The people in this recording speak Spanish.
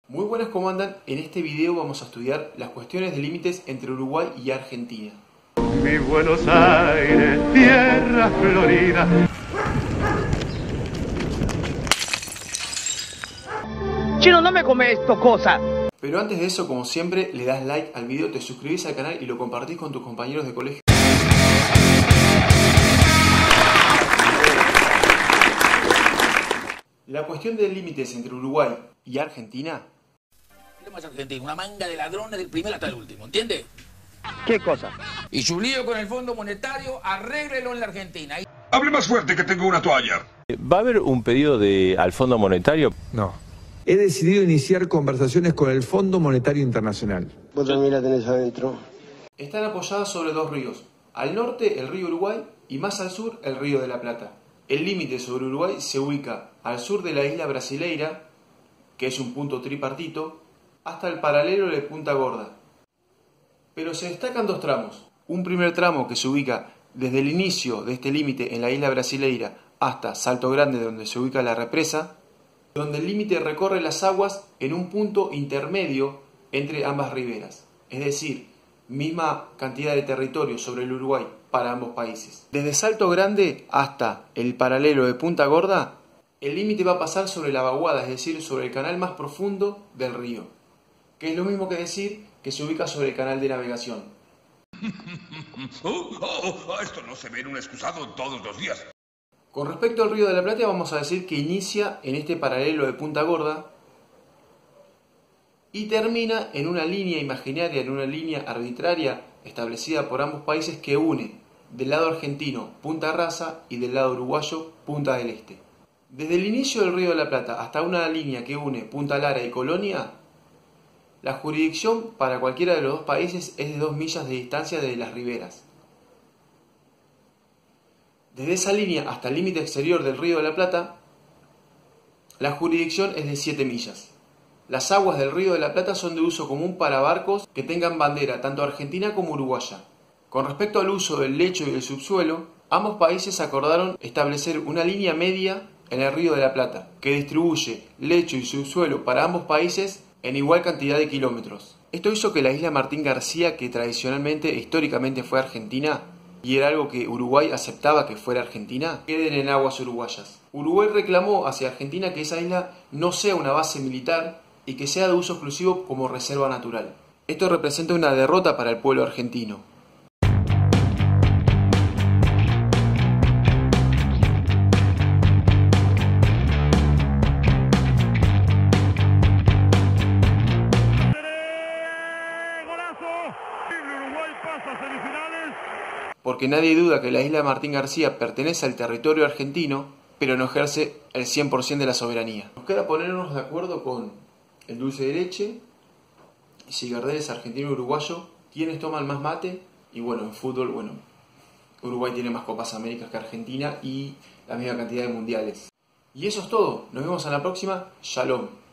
Muy buenas, ¿cómo andan? En este video vamos a estudiar las cuestiones de límites entre Uruguay y Argentina. Mi Buenos Aires, tierra florida. Chino, no me come esto, cosa. Pero antes de eso, como siempre, le das like al video, te suscribís al canal y lo compartís con tus compañeros de colegio. La cuestión de límites entre Uruguay y Argentina. Más argentino, una manga de ladrones del primero hasta el último, ¿entiende? ¿Qué cosa? Y su lío con el Fondo Monetario, arréglelo en la Argentina. Hable más fuerte, que tengo una toalla. ¿Va a haber un pedido al Fondo Monetario? No. He decidido iniciar conversaciones con el Fondo Monetario Internacional. Vos también la tenés adentro. Están apoyadas sobre dos ríos. Al norte el río Uruguay y más al sur el río de la Plata. El límite sobre Uruguay se ubica al sur de la isla Brasileira, que es un punto tripartito, hasta el paralelo de Punta Gorda. Pero se destacan dos tramos. Un primer tramo que se ubica desde el inicio de este límite en la isla Brasileira hasta Salto Grande, donde se ubica la represa, donde el límite recorre las aguas en un punto intermedio entre ambas riberas, es decir, misma cantidad de territorio sobre el Uruguay para ambos países. Desde Salto Grande hasta el paralelo de Punta Gorda, el límite va a pasar sobre la vaguada, es decir, sobre el canal más profundo del río, que es lo mismo que decir que se ubica sobre el canal de navegación. Esto no se ve en un excusado todos los días. Con respecto al río de la Plata, vamos a decir que inicia en este paralelo de Punta Gorda y termina en una línea imaginaria, en una línea arbitraria establecida por ambos países que une del lado argentino Punta Rasa y del lado uruguayo Punta del Este. Desde el inicio del río de la Plata hasta una línea que une Punta Lara y Colonia, la jurisdicción para cualquiera de los dos países es de 2 millas de distancia desde las riberas. Desde esa línea hasta el límite exterior del río de la Plata, la jurisdicción es de 7 millas. Las aguas del río de la Plata son de uso común para barcos que tengan bandera tanto argentina como uruguaya. Con respecto al uso del lecho y del subsuelo, ambos países acordaron establecer una línea media en el río de la Plata, que distribuye lecho y subsuelo para ambos países en igual cantidad de kilómetros. Esto hizo que la isla Martín García, que tradicionalmente, históricamente fue argentina, y era algo que Uruguay aceptaba que fuera Argentina, queden en aguas uruguayas. Uruguay reclamó hacia Argentina que esa isla no sea una base militar y que sea de uso exclusivo como reserva natural. Esto representa una derrota para el pueblo argentino. Porque nadie duda que la isla Martín García pertenece al territorio argentino, pero no ejerce el 100% de la soberanía. Nos queda ponernos de acuerdo con el dulce de leche, si Gardel es argentino o uruguayo, quiénes toman más mate, y bueno, en fútbol, Uruguay tiene más Copas Américas que Argentina y la misma cantidad de mundiales. Y eso es todo, nos vemos en la próxima, Shalom.